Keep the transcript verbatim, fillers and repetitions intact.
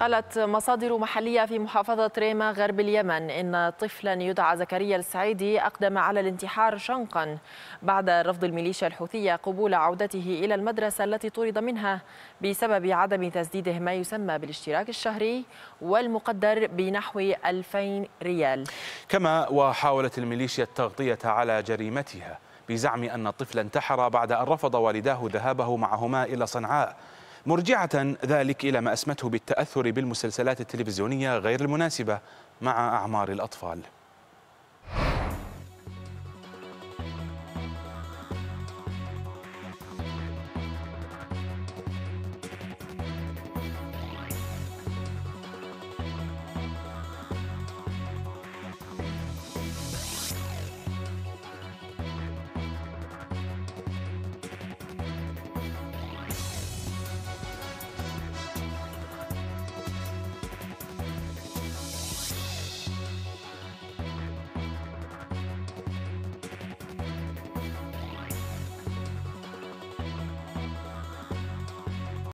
قالت مصادر محلية في محافظة ريما غرب اليمن إن طفلا يدعى زكريا السعيدي أقدم على الانتحار شنقا بعد رفض الميليشيا الحوثية قبول عودته إلى المدرسة التي طرد منها بسبب عدم تسديده ما يسمى بالاشتراك الشهري والمقدر بنحو ألفين ريال. كما وحاولت الميليشيا التغطية على جريمتها بزعم أن الطفل انتحر بعد أن رفض والداه ذهابه معهما إلى صنعاء، مرجعة ذلك إلى ما أسمته بالتأثر بالمسلسلات التلفزيونية غير المناسبة مع أعمار الأطفال.